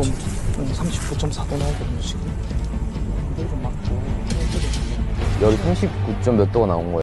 좀 39.4도 나오거든요 지금. 물좀 맞고. 여기 39점 몇 도가 나온 거예요?